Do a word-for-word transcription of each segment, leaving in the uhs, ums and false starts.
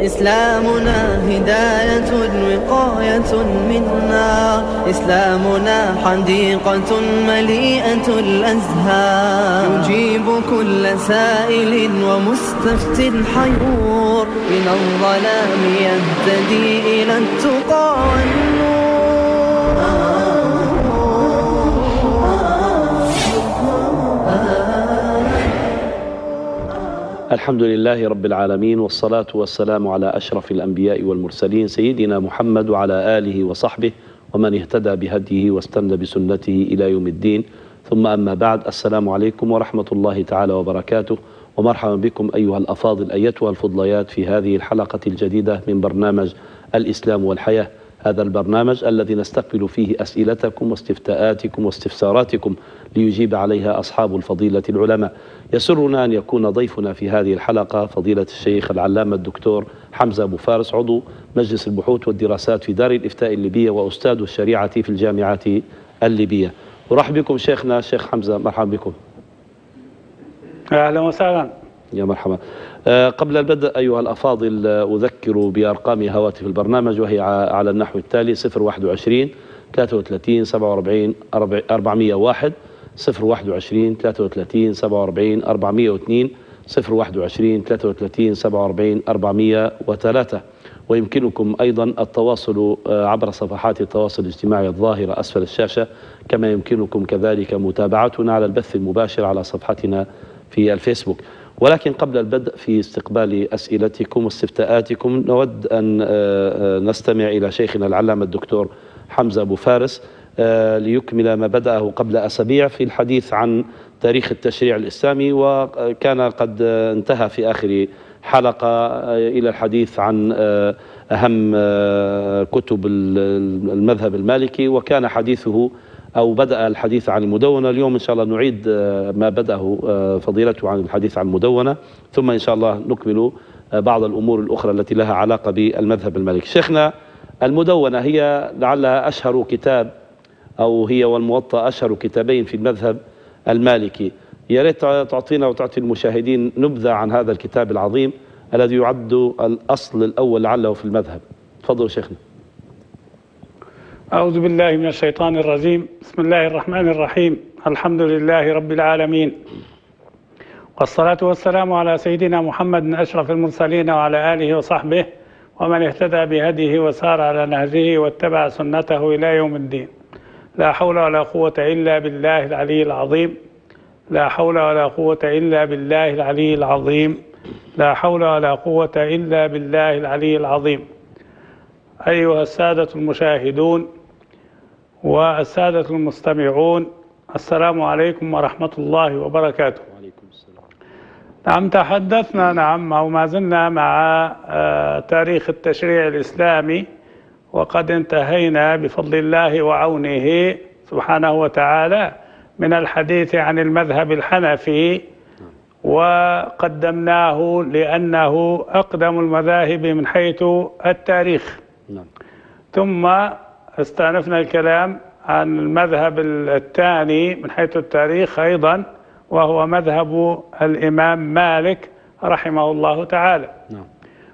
إسلامنا هداية وقاية منا، إسلامنا حديقة مليئة الأزهار، يجيب كل سائل ومستفت حيور، من الظلام يهتدي إلى التقى والنور. الحمد لله رب العالمين، والصلاة والسلام على أشرف الأنبياء والمرسلين سيدنا محمد وعلى آله وصحبه ومن اهتدى بهديه واستنى بسنته إلى يوم الدين، ثم أما بعد. السلام عليكم ورحمة الله تعالى وبركاته، ومرحبا بكم أيها الأفاضل أيتها الفضليات في هذه الحلقة الجديدة من برنامج الإسلام والحياة، هذا البرنامج الذي نستقبل فيه أسئلتكم واستفتاءاتكم واستفساراتكم ليجيب عليها أصحاب الفضيلة العلماء. يسرنا أن يكون ضيفنا في هذه الحلقة فضيلة الشيخ العلامة الدكتور حمزة أبو فارس، عضو مجلس البحوث والدراسات في دار الإفتاء الليبية وأستاذ الشريعة في الجامعات الليبية. ورحب بكم شيخنا الشيخ حمزة، مرحبا بكم. أهلا وسهلا. يا مرحبا. أه قبل البدء أيها الأفاضل أذكر بأرقام هواتف البرنامج، وهي على النحو التالي: صفر واحد وعشرين ثلاثة وثلاثين سبعة وأربعين أربعمائة وواحد، صفر واحد وعشرين ثلاثة وثلاثين سبعة وأربعين أربعمائة واثنين، صفر واحد وعشرين ثلاثة وثلاثين سبعة وأربعين أربعمائة وثلاثة. ويمكنكم أيضا التواصل عبر صفحات التواصل الاجتماعي الظاهرة أسفل الشاشة، كما يمكنكم كذلك متابعتنا على البث المباشر على صفحتنا في الفيسبوك. ولكن قبل البدء في استقبال أسئلتكم واستفتاءاتكم نود أن نستمع إلى شيخنا العلامة الدكتور حمزة أبو فارس ليكمل ما بدأه قبل أسابيع في الحديث عن تاريخ التشريع الإسلامي، وكان قد انتهى في آخر حلقة إلى الحديث عن أهم كتب المذهب المالكي، وكان حديثه أو بدأ الحديث عن المدونة. اليوم إن شاء الله نعيد ما بدأه فضيلته عن الحديث عن المدونة، ثم إن شاء الله نكمل بعض الأمور الأخرى التي لها علاقة بالمذهب المالكي. شيخنا، المدونة هي لعلها أشهر كتاب، أو هي والموطأ أشهر كتابين في المذهب المالكي. يا ريت تعطينا وتعطي المشاهدين نبذة عن هذا الكتاب العظيم الذي يعد الأصل الأول لعله في المذهب. تفضل شيخنا. أعوذ بالله من الشيطان الرجيم. بسم الله الرحمن الرحيم. الحمد لله رب العالمين، والصلاة والسلام على سيدنا محمد أشرف المرسلين وعلى آله وصحبه ومن اهتدى بهديه وسار على نهجه واتبع سنته إلى يوم الدين. لا حول ولا قوة إلا بالله العلي العظيم. لا حول ولا قوة إلا بالله العلي العظيم. لا حول ولا قوة إلا بالله العلي العظيم. أيها السادة المشاهدون والسادة المستمعون، السلام عليكم ورحمة الله وبركاته. وعليكم السلام. نعم، تحدثنا نعم أو ما زلنا مع تاريخ التشريع الإسلامي، وقد انتهينا بفضل الله وعونه سبحانه وتعالى من الحديث عن المذهب الحنفي، وقدمناه لأنه أقدم المذاهب من حيث التاريخ. نعم. ثم استأنفنا الكلام عن المذهب الثاني من حيث التاريخ أيضا، وهو مذهب الإمام مالك رحمه الله تعالى. نعم.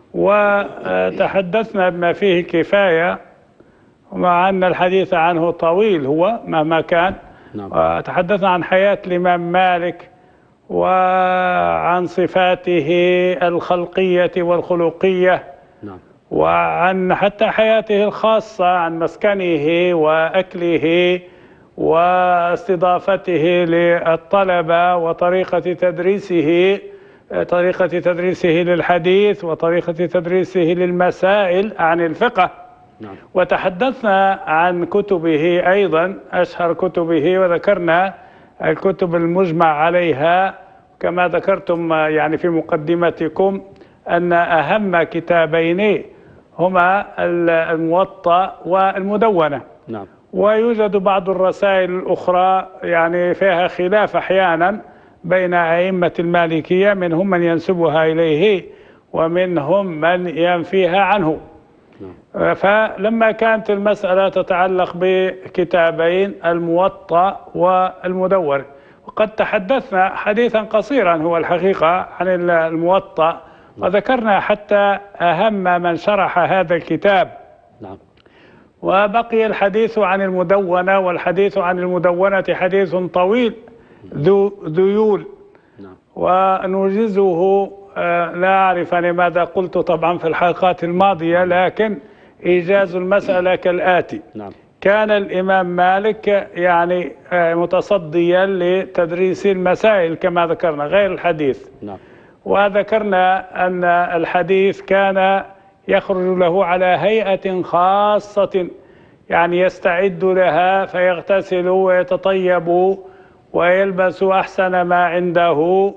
وتحدثنا بما فيه كفاية، ومع أن الحديث عنه طويل هو مهما كان. نعم. تحدثنا عن حياة الإمام مالك وعن صفاته الخلقية والخلقية. نعم. وعن حتى حياته الخاصة، عن مسكنه وأكله واستضافته للطلبة وطريقة تدريسه طريقة تدريسه للحديث وطريقة تدريسه للمسائل عن الفقه. نعم. وتحدثنا عن كتبه أيضا، أشهر كتبه، وذكرنا الكتب المجمع عليها كما ذكرتم يعني في مقدمتكم أن أهم كتابين هما الموطأ والمدونة. نعم. ويوجد بعض الرسائل الأخرى يعني فيها خلاف أحيانا بين أئمة المالكية، منهم من ينسبها إليه ومنهم من ينفيها عنه. نعم. فلما كانت المسألة تتعلق بكتابين الموطأ والمدونة، وقد تحدثنا حديثا قصيرا هو الحقيقة عن الموطأ وذكرنا حتى أهم من شرح هذا الكتاب. نعم. وبقي الحديث عن المدونة، والحديث عن المدونة حديث طويل ذو ذيول. نعم. ونوجزه. لا أعرف لماذا قلت طبعا في الحلقات الماضية، لكن إيجاز المسألة كالآتي. نعم. كان الإمام مالك يعني متصديا لتدريس المسائل كما ذكرنا غير الحديث. نعم. وذكرنا أن الحديث كان يخرج له على هيئة خاصة، يعني يستعد لها فيغتسل ويتطيب ويلبس أحسن ما عنده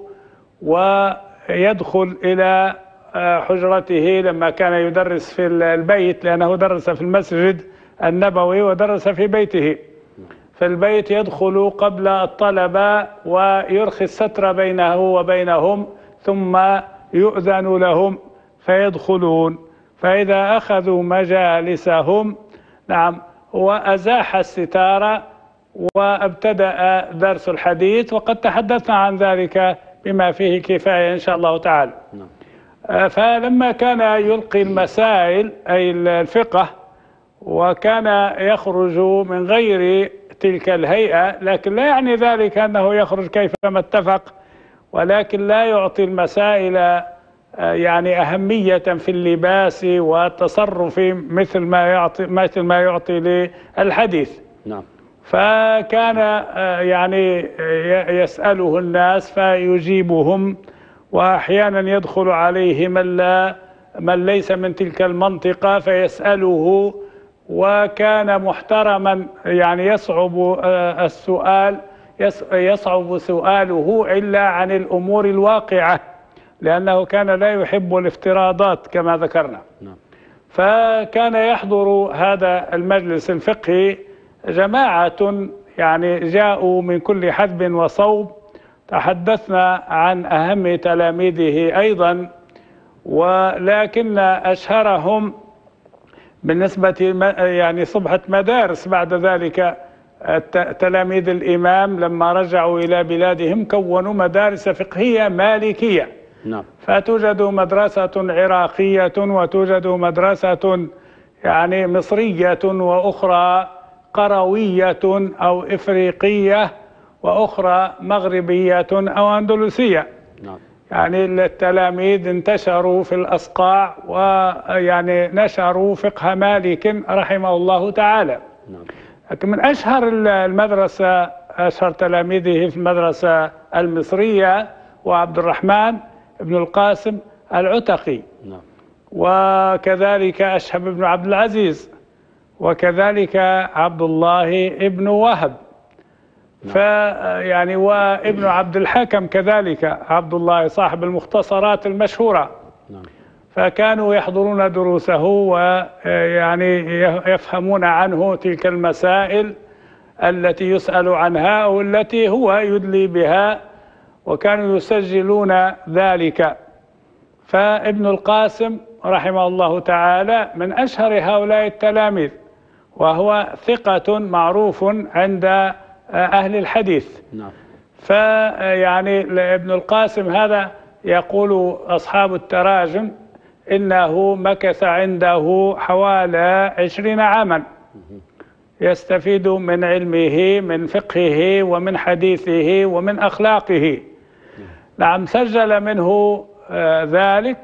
ويدخل إلى حجرته لما كان يدرس في البيت، لأنه درس في المسجد النبوي ودرس في بيته. في البيت يدخل قبل الطلبة ويرخي الستر بينه وبينهم، ثم يؤذن لهم فيدخلون. فإذا أخذوا مجالسهم نعم وأزاح الستار وابتدأ درس الحديث، وقد تحدثنا عن ذلك بما فيه كفاية إن شاء الله تعالى. فلما كان يلقي المسائل أي الفقه وكان يخرج من غير تلك الهيئة، لكن لا يعني ذلك أنه يخرج كيفما اتفق، ولكن لا يعطي المسائل يعني أهمية في اللباس والتصرف مثل ما يعطي مثل ما يعطي للحديث. نعم. فكان يعني يسأله الناس فيجيبهم، وأحيانا يدخل عليه من لا من ليس من تلك المنطقة فيسأله، وكان محترما يعني يصعب السؤال يصعب سؤاله إلا عن الأمور الواقعة، لأنه كان لا يحب الافتراضات كما ذكرنا. نعم. فكان يحضر هذا المجلس الفقهي جماعة يعني جاءوا من كل حدب وصوب. تحدثنا عن أهم تلاميذه أيضا، ولكن أشهرهم بالنسبة يعني صبحة مدارس بعد ذلك تلاميذ الإمام لما رجعوا إلى بلادهم كونوا مدارس فقهية مالكية. نعم. فتوجد مدرسة عراقية وتوجد مدرسة يعني مصرية وأخرى قروية أو إفريقية وأخرى مغربية أو أندلسية. نعم. يعني التلاميذ انتشروا في الأصقاع ويعني نشروا فقه مالك رحمه الله تعالى. نعم. لكن من أشهر المدرسة أشهر تلاميذه في المدرسة المصرية وعبد الرحمن بن القاسم العتقي. نعم. وكذلك أشهب بن عبد العزيز، وكذلك عبد الله ابن وهب. نعم. فيعني وابن عبد الحكم كذلك عبد الله صاحب المختصرات المشهورة. نعم. فكانوا يحضرون دروسه ويعني يفهمون عنه تلك المسائل التي يسأل عنها أو التي هو يدلي بها، وكانوا يسجلون ذلك. فابن القاسم رحمه الله تعالى من أشهر هؤلاء التلاميذ، وهو ثقة معروف عند أهل الحديث. نعم. فيعني ابن القاسم هذا يقول أصحاب التراجم إنه مكث عنده حوالي عشرين عاما يستفيد من علمه من فقهه ومن حديثه ومن أخلاقه. نعم. سجل منه ذلك.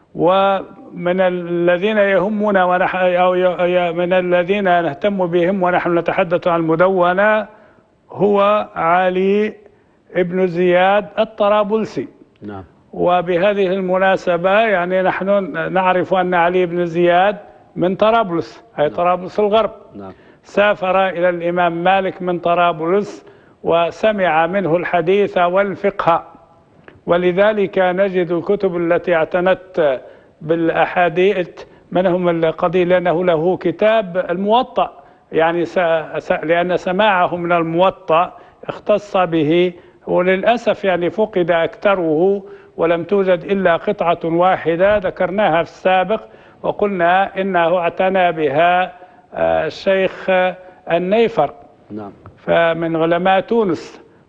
ومن الذين يهمنا ونحن أو من الذين نهتم بهم ونحن نتحدث عن المدونة هو علي ابن زياد الطرابلسي. نعم. وبهذه المناسبة يعني نحن نعرف أن علي بن زياد من طرابلس أي نعم. طرابلس الغرب. نعم. سافر إلى الإمام مالك من طرابلس وسمع منه الحديث والفقه، ولذلك نجد الكتب التي اعتنت بالأحاديث منهم القضية، لأنه له كتاب الموطأ يعني س... س... لأن سماعه من الموطأ اختص به، وللأسف يعني فقد أكثره ولم توجد إلا قطعة واحدة ذكرناها في السابق وقلنا إنه اعتنى بها الشيخ النيفر. نعم. فمن علماء تونس،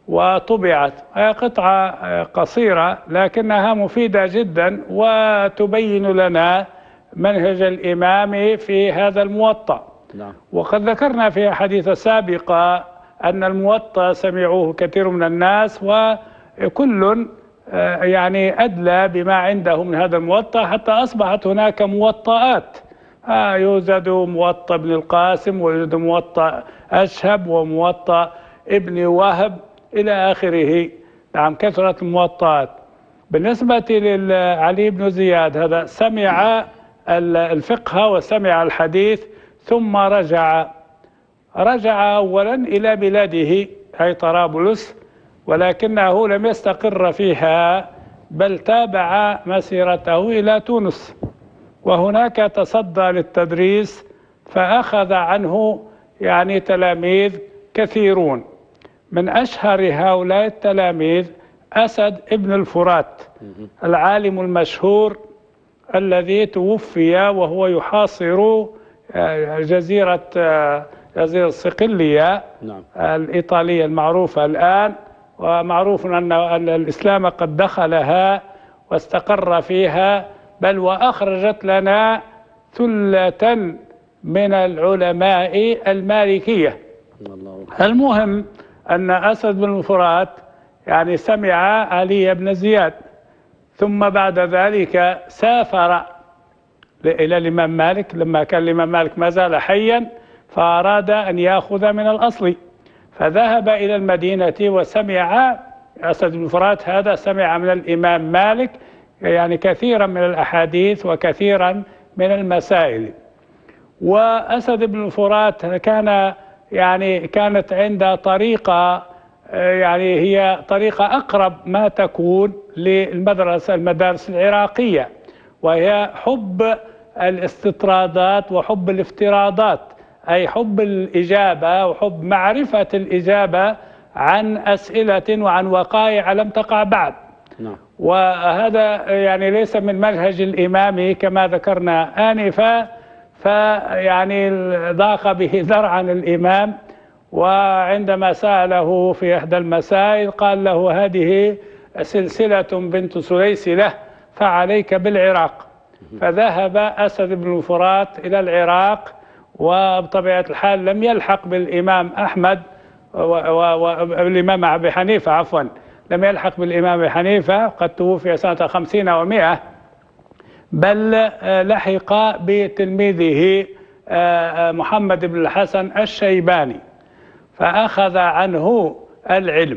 وطبعت. هي قطعة قصيرة لكنها مفيدة جدا وتبين لنا منهج الإمام في هذا الموطأ. نعم. وقد ذكرنا في حديث سابقة أن الموطأ سمعوه كثير من الناس، وكل يعني أدلى بما عنده من هذا الموطأ، حتى أصبحت هناك موطئات. آه يوجد موطأ ابن القاسم، ويوجد موطأ أشهب، وموطأ ابن وهب إلى آخره. نعم، كثرة الموطئات. بالنسبة لعلي بن زياد، هذا سمع الفقه وسمع الحديث ثم رجع رجع أولا إلى بلاده أي طرابلس، ولكنه لم يستقر فيها بل تابع مسيرته إلى تونس، وهناك تصدى للتدريس فأخذ عنه يعني تلاميذ كثيرون. من أشهر هؤلاء التلاميذ أسد ابن الفرات العالم المشهور الذي توفي وهو يحاصر جزيرة جزيرة صقلية نعم. الإيطالية المعروفة الآن، ومعروف أن الإسلام قد دخلها واستقر فيها، بل وأخرجت لنا ثلة من العلماء المالكية. المهم أن أسد بن الفرات يعني سمع علي بن زياد، ثم بعد ذلك سافر إلى الإمام مالك لما كان الإمام مالك ما زال حيا، فأراد أن يأخذ من الأصل، فذهب إلى المدينة وسمع أسد بن الفرات هذا سمع من الإمام مالك يعني كثيرا من الأحاديث وكثيرا من المسائل. وأسد بن الفرات كان يعني كانت عنده طريقة يعني هي طريقة أقرب ما تكون للمدرسة المدارس العراقية، وهي حب الاستطرادات وحب الافتراضات، أي حب الإجابة وحب معرفة الإجابة عن أسئلة وعن وقائع لم تقع بعد. نعم. وهذا يعني ليس من منهج الإمام كما ذكرنا آنفا، فيعني ضاق به ذرعا الإمام، وعندما سأله في إحدى المسائل قال له هذه سلسلة بنت سليسلة فعليك بالعراق. فذهب أسد بن الفرات إلى العراق، وبطبيعة الحال لم يلحق بالإمام أحمد والإمام أبي حنيفة عفوا لم يلحق بالإمام أبي حنيفة، قد توفي سنة خمسين ومئة، بل لحق بتلميذه محمد بن الحسن الشيباني فأخذ عنه العلم،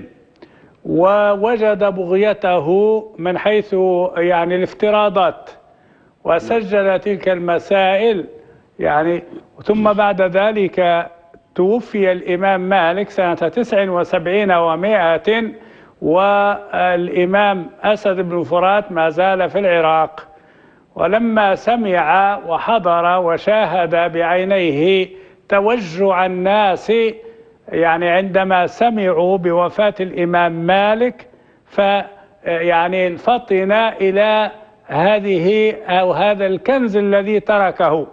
ووجد بغيته من حيث يعني الافتراضات، وسجل تلك المسائل يعني. ثم بعد ذلك توفي الإمام مالك سنة تسع وسبعين ومائة، والإمام أسد بن الفرات ما زال في العراق. ولما سمع وحضر وشاهد بعينيه توجع الناس يعني عندما سمعوا بوفاة الإمام مالك، فيعني فطن إلى هذه أو هذا الكنز الذي تركه،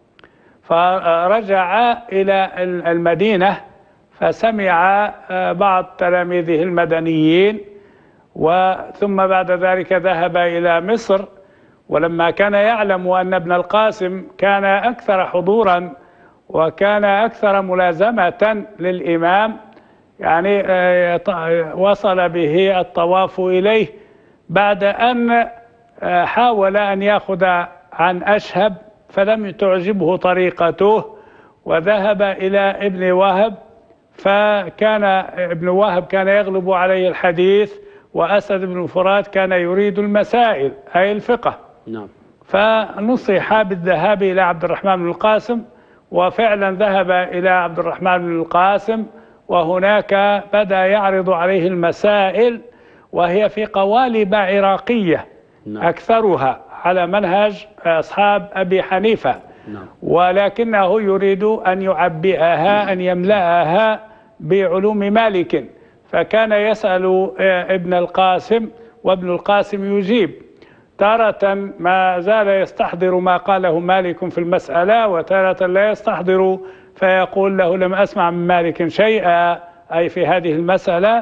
فرجع إلى المدينة فسمع بعض تلاميذه المدنيين، وثم بعد ذلك ذهب إلى مصر. ولما كان يعلم أن ابن القاسم كان أكثر حضورا وكان أكثر ملازمة للإمام، يعني وصل به الطواف إليه بعد أن حاول أن يأخذ عن أشهب فلم تعجبه طريقته، وذهب إلى ابن وهب، فكان ابن وهب كان يغلب عليه الحديث، وأسد بن الفرات كان يريد المسائل أي الفقه. نعم. فنصح بالذهاب إلى عبد الرحمن بن القاسم، وفعلا ذهب إلى عبد الرحمن بن القاسم، وهناك بدأ يعرض عليه المسائل، وهي في قوالب عراقية. نعم. أكثرها على منهج أصحاب أبي حنيفة. نعم. ولكنه يريد أن يعبئها أن يملأها بعلوم مالك، فكان يسأل ابن القاسم وابن القاسم يجيب، تارة ما زال يستحضر ما قاله مالك في المسألة، وتارة لا يستحضر فيقول له لم أسمع من مالك شيئا أي في هذه المسألة.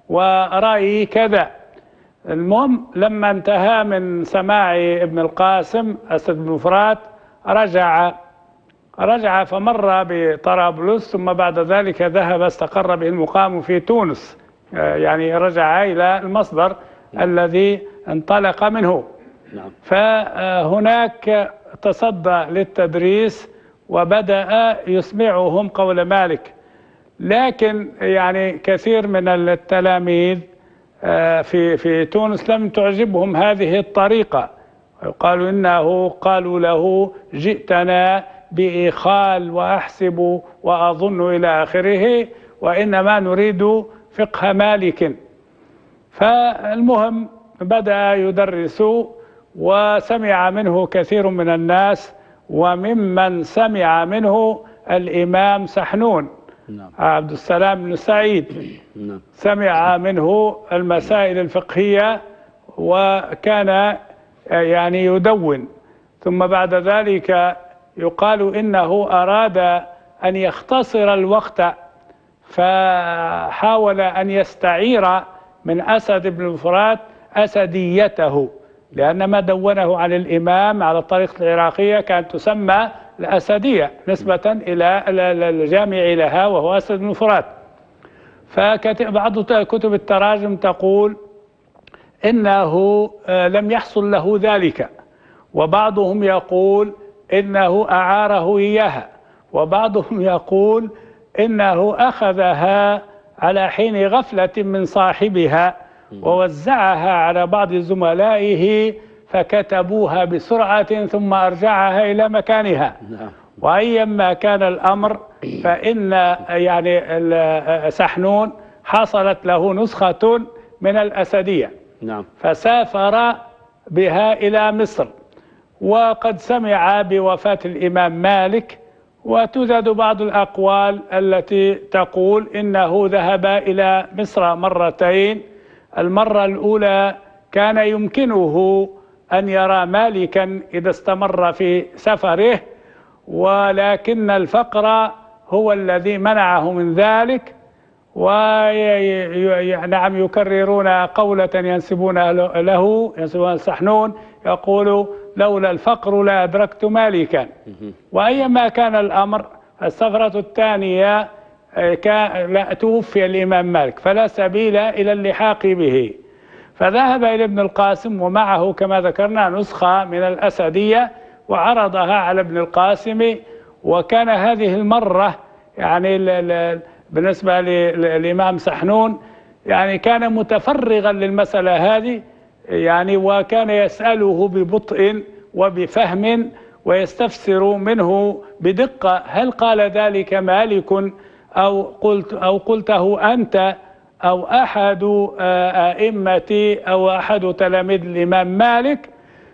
ورأيي كذا. المهم لما انتهى من سماع ابن القاسم أسد بن فرات رجع رجع فمر بطرابلس، ثم بعد ذلك ذهب استقر به المقام في تونس، يعني رجع إلى المصدر نعم. الذي انطلق منه نعم. فهناك تصدى للتدريس وبدأ يسمعهم قول مالك، لكن يعني كثير من التلاميذ في في تونس لم تعجبهم هذه الطريقة، قالوا إنه قالوا له جئتنا بإخال وأحسب وأظن إلى آخره، وإنما نريد فقه مالك. فالمهم بدأ يدرس وسمع منه كثير من الناس، وممن سمع منه الإمام سحنون نعم. عبد السلام بن سعيد نعم. سمع منه المسائل الفقهية وكان يعني يدون، ثم بعد ذلك يقال إنه أراد أن يختصر الوقت، فحاول أن يستعير من أسد بن الفرات أسديته، لأن ما دونه عن الإمام على الطريقة العراقية كانت تسمى الأسدية نسبة إلى الجامع لها وهو أسد بن الفرات. فبعض كتب التراجم تقول إنه لم يحصل له ذلك، وبعضهم يقول إنه أعاره إياها، وبعضهم يقول إنه أخذها على حين غفلة من صاحبها ووزعها على بعض زملائه فكتبوها بسرعة ثم أرجعها إلى مكانها. وأيما كان الأمر فإن يعني سحنون حصلت له نسخة من الأسدية نعم. فسافر بها إلى مصر، وقد سمع بوفاة الإمام مالك، وتوجد بعض الأقوال التي تقول إنه ذهب إلى مصر مرتين. المرة الأولى كان يمكنه أن يرى مالكا إذا استمر في سفره، ولكن الفقر هو الذي منعه من ذلك، ونعم يكررون قولة ينسبون له ينسبون سحنون يقول لولا الفقر لا أدركت مالكا. وأيما كان الأمر السفرة الثانية كان توفي الإمام مالك فلا سبيل إلى اللحاق به، فذهب إلى ابن القاسم ومعه كما ذكرنا نسخة من الأسدية وعرضها على ابن القاسم. وكان هذه المرة يعني بالنسبة للإمام سحنون يعني كان متفرغا للمسألة هذه يعني، وكان يسأله ببطء وبفهم ويستفسر منه بدقة هل قال ذلك مالك أو قلت أو قلته أنت أو أحد أئمتي أو أحد تلاميذ الإمام مالك.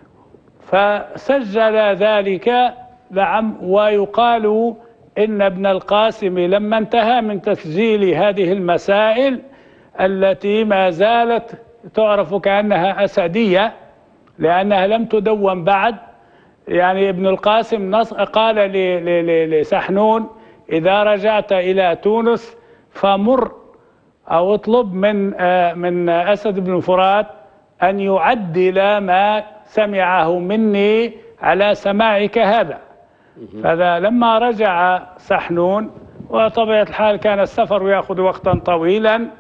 فسجل ذلك نعم. ويقال إن ابن القاسم لما انتهى من تسجيل هذه المسائل التي ما زالت تعرف كأنها أسدية لأنها لم تدون بعد، يعني ابن القاسم قال لسحنون إذا رجعت إلى تونس فمر أو اطلب من من أسد بن فرات أن يعدل ما سمعه مني على سماعك هذا. فذا لما رجع سحنون وطبيعة الحال كان السفر يأخذ وقتا طويلا،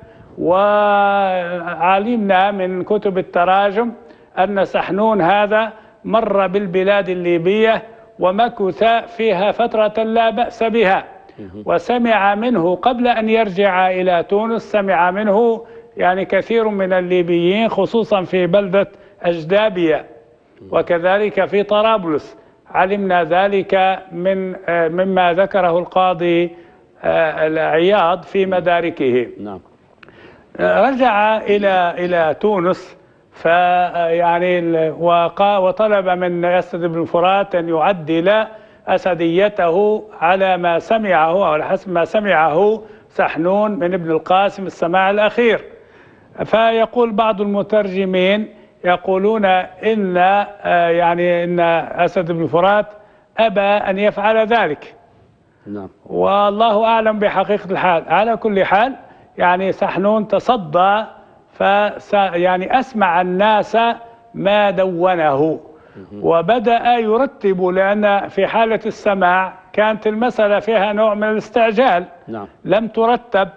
وعلمنا من كتب التراجم أن سحنون هذا مر بالبلاد الليبية ومكث فيها فترة لا بأس بها، وسمع منه قبل أن يرجع إلى تونس سمع منه يعني كثير من الليبيين خصوصا في بلدة أجدابية وكذلك في طرابلس، علمنا ذلك من مما ذكره القاضي العياض في مداركه. نعم. رجع إلى إلى تونس فيعني وطلب من أسد بن فرات أن يعدل أسديته على ما سمعه أو على حسب ما سمعه سحنون من ابن القاسم السماع الأخير. فيقول بعض المترجمين يقولون إن يعني إن أسد بن فرات أبى أن يفعل ذلك. نعم. والله أعلم بحقيقة الحال. على كل حال يعني سحنون تصدى فس يعني أسمع الناس ما دونه، وبدأ يرتب، لأن في حالة السماع كانت المسألة فيها نوع من الاستعجال. نعم. لم ترتب،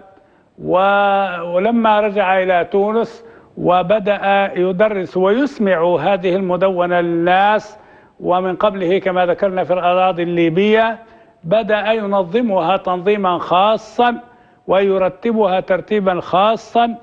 ولما رجع إلى تونس وبدأ يدرس ويسمع هذه المدونة للناس، ومن قبله كما ذكرنا في الأراضي الليبية بدأ ينظمها تنظيما خاصا ويرتبها ترتيبا خاصا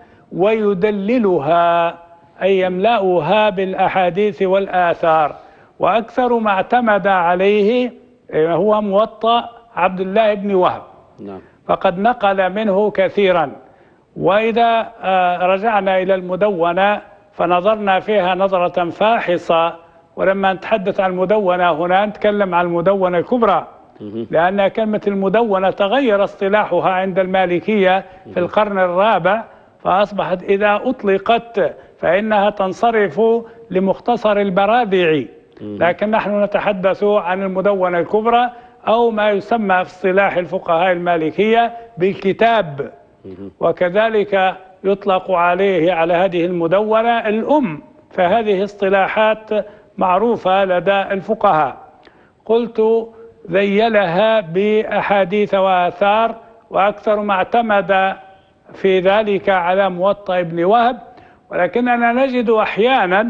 ويدللها، أي يملأها بالأحاديث والآثار. وأكثر ما اعتمد عليه هو موطأ عبد الله بن وهب. نعم. فقد نقل منه كثيرا. وإذا رجعنا إلى المدونة فنظرنا فيها نظرة فاحصة، ولما نتحدث عن المدونة هنا نتكلم عن المدونة الكبرى، لأن كلمة المدونة تغير اصطلاحها عند المالكية في القرن الرابع، فأصبحت إذا أطلقت فإنها تنصرف لمختصر البرادعي، لكن نحن نتحدث عن المدونة الكبرى، أو ما يسمى في اصطلاح الفقهاء المالكية بالكتاب. وكذلك يطلق عليه على هذه المدونة الأم، فهذه اصطلاحات معروفة لدى الفقهاء. قلت ذيلها بأحاديث وآثار، وأكثر ما اعتمد في ذلك على موطأ ابن وهب، ولكننا نجد أحيانا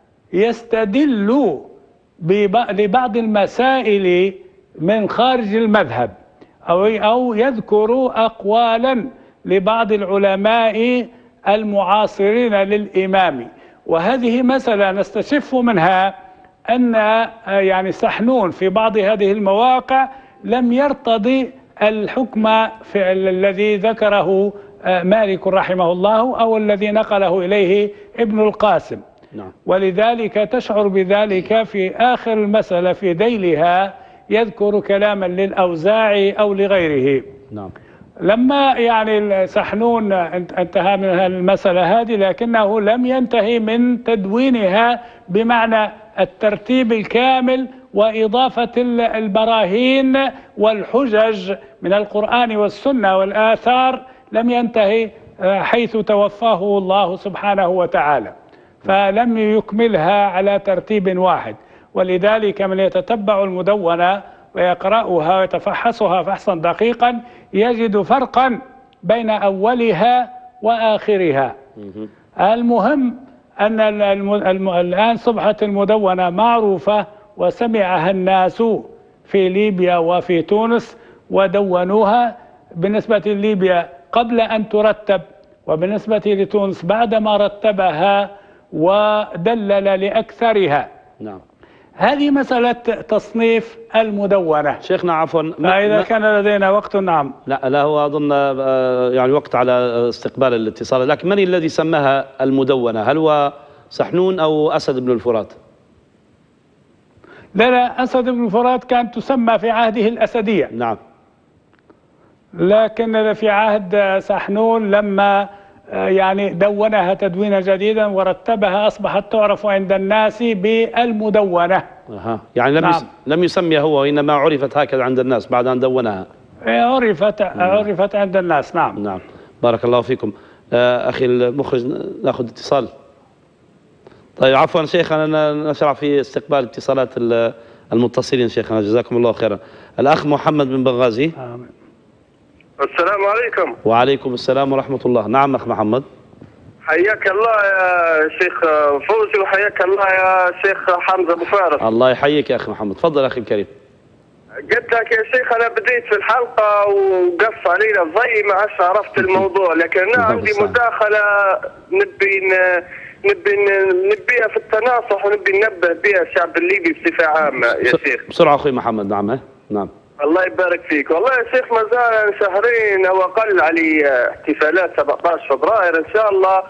يستدل لبعض المسائل من خارج المذهب، أو أو يذكر أقوالا لبعض العلماء المعاصرين للإمام. وهذه مسألة نستشف منها أن يعني سحنون في بعض هذه المواقع لم يرتضي الحكم في الذي ذكره مالك رحمه الله أو الذي نقله إليه ابن القاسم. نعم. ولذلك تشعر بذلك في آخر المسألة في ذيلها يذكر كلاما للأوزاعي أو لغيره. نعم. لما يعني سحنون انتهى من المسألة هذه، لكنه لم ينتهي من تدوينها بمعنى الترتيب الكامل وإضافة البراهين والحجج من القرآن والسنة والآثار، لم ينتهي حيث توفاه الله سبحانه وتعالى، فلم يكملها على ترتيب واحد. ولذلك من يتتبع المدونة ويقرأها ويتفحصها فحصا دقيقا يجد فرقا بين أولها وآخرها. المهم أن الآن صبحة المدونة معروفة وسمعها الناس في ليبيا وفي تونس ودونوها، بالنسبة لليبيا قبل أن ترتب، وبالنسبة لتونس بعدما رتبها ودلل لأكثرها. نعم. هذه مسألة تصنيف المدونة. شيخنا عفوا، إذا كان لدينا وقت. نعم. لا لا هو أظن يعني وقت على استقبال الاتصال، لكن من الذي سماها المدونة؟ هل هو سحنون أو أسد بن الفرات؟ لا لا، أسد بن الفرات كانت تسمى في عهده الأسدية. نعم. لكن في عهد سحنون لما يعني دونها تدوينا جديدا ورتبها أصبحت تعرف عند الناس بالمدونة. أها. يعني لم نعم. لم يسمي هو، وإنما عرفت هكذا عند الناس بعد أن دونها. عرفت عرفت عند الناس. نعم. نعم. بارك الله فيكم. أخي المخرج نأخذ اتصال. طيب عفوا شيخنا، نشرع في استقبال اتصالات المتصلين شيخنا، جزاكم الله خيرا. الأخ محمد بن بغازي. آمين. السلام عليكم. وعليكم السلام ورحمة الله. نعم أخ محمد. حياك الله يا شيخ فوزي، وحياك الله يا شيخ حمزة أبو فارس. الله يحييك يا أخي محمد، تفضل أخي الكريم. قلت لك يا شيخ أنا بديت في الحلقة وقص علينا زي ما هسه عرفت الموضوع، لكن أنا عندي مداخلة نبي نبي نبيها في التناصح، ونبي ننبه بها الشعب الليبي بصفة عامة يا شيخ. بسرعة أخوي محمد. نعم. نعم. الله يبارك فيك. والله يا شيخ ما زال شهرين او اقل علي احتفالات سبعة عشر فبراير ان شاء الله،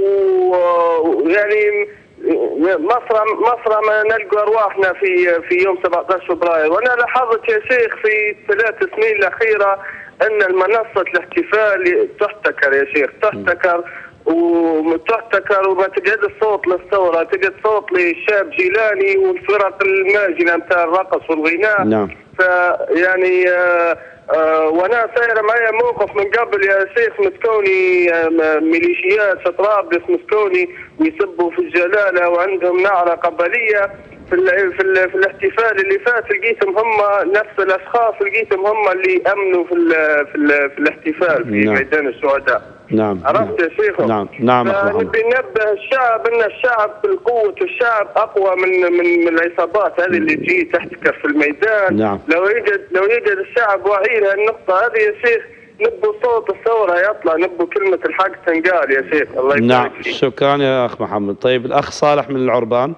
ويعني مصر مصر ما نلقى ارواحنا في في يوم سبعة عشر فبراير. وانا لاحظت يا شيخ في الثلاث سنين الاخيره ان المنصه الاحتفال تحتكر يا شيخ، تحتكر وتحتكر وما تقعد الصوت للثوره، تقعد صوت للشاب جيلاني والفرق الماجنه مثل الرقص والغناء. نعم. فيعني آه وانا سايره معي موقف من قبل يا شيخ، مسكوني آه ميليشيات في طرابلس مسكوني ويسبوا في الجلاله وعندهم نعره قبليه في ال في, ال في الاحتفال اللي فات، لقيتهم هم نفس الاشخاص، لقيتهم هم اللي امنوا في ال في, ال في الاحتفال في نعم. ميدان الشهداء. نعم. عرفت يا شيخ؟ نعم نعم. نبي ننبه الشعب ان الشعب بالقوه، الشعب اقوى من من, من العصابات هذه اللي تجي تحتكر في الميدان. نعم. لو يوجد لو يوجد الشعب واعي لهالنقطه هذه يا شيخ، نبوا صوت الثوره يطلع، نبوا كلمه الحق تنقال يا شيخ. الله يبارك نعم فيك. شكرا يا اخ محمد. طيب الاخ صالح من العربان.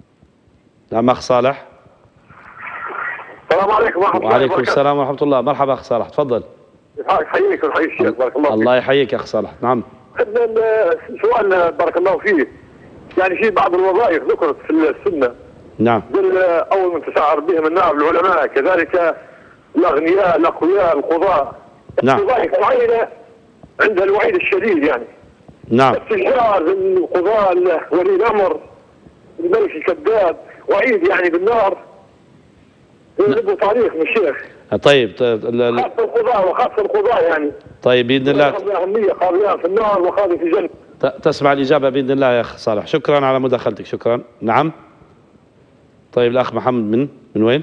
نعم اخ صالح. السلام عليكم ورحمه الله وعليكم السلام ورحمه الله. مرحبا اخ صالح، تفضل. يحييك ويحيي الشيخ بارك الله فيك. الله يحييك يا اخ صالح. نعم. سؤال بارك الله فيك، يعني في بعض الوظائف ذكرت في السنه. نعم. اول من تسعر بهم النار العلماء، كذلك الاغنياء الاقوياء القضاة. نعم. وظائف معينه عندها الوعيد الشديد يعني. نعم. التجار، القضاة، ولي الامر، الملك الكذاب، وعيد يعني بالنار. يجب تعليق من الشيخ. طيب خاصة القضاة وخاصة القضاة يعني. طيب باذن الله. أهمية خالدان في النار وخالد في الجنة. تسمع الإجابة بإذن الله يا أخ صالح. شكرا على مداخلتك. شكرا. نعم. طيب الأخ محمد من من وين؟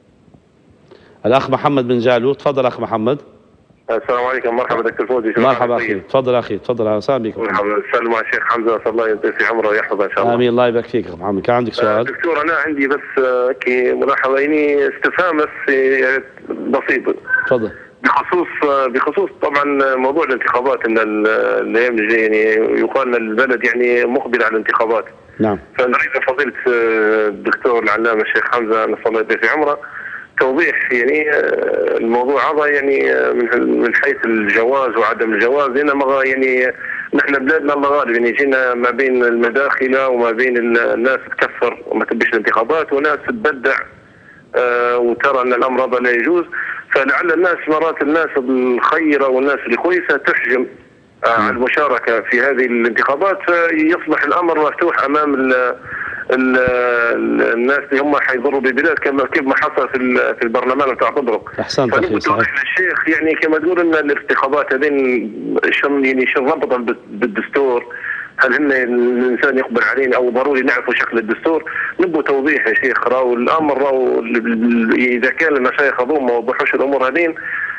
الأخ محمد بن جالو. تفضل أخ محمد. السلام عليكم. مرحبا دكتور فوزي. مرحبا أخي. تفضل أخي. تفضل. أهلا وسهلا بك. مرحبا. سلم على الشيخ حمزة، أسأل الله يطيل في عمره ويحفظه إن شاء الله. آمين. الله يبارك فيك أخ محمد. كان عندك سؤال؟ دكتور أنا عندي بس كي ملاحظة يعني استفهام بس بسيط. تفضل. بخصوص بخصوص طبعا موضوع الانتخابات، ان الايام الجايه يعني يقال ان البلد يعني مقبل على الانتخابات. نعم. فنريد فضيله الدكتور العلامه الشيخ حمزه نسال الله يطيل في عمره توضيح يعني الموضوع هذا يعني من حيث الجواز وعدم الجواز، لان يعني نحن بلادنا الله غالب يعني جينا ما بين المداخله وما بين الناس تكفر وما تبيش الانتخابات، وناس تبدع آه وترى ان الامر هذا لا يجوز. فلعل الناس مرات الناس الخيره والناس الكويسه تحجم آه على المشاركه في هذه الانتخابات، فيصبح الامر مفتوح امام ال ال الناس اللي هم حيضروا بالبلاد، كما كيف ما حصل في في البرلمان بتاع طبرق. احسنت اخي. صحيح. الشيخ يعني كما تقول ان الانتخابات هذين شن يعني شن ربطا بالدستور، هل هن الانسان يقبل علينا او ضروري نعرفوا شكل الدستور؟ نبغى توضيح يا شيخ. راهو الامر راهو اذا كان المشايخ هذوما ما وضحوش الامور هذين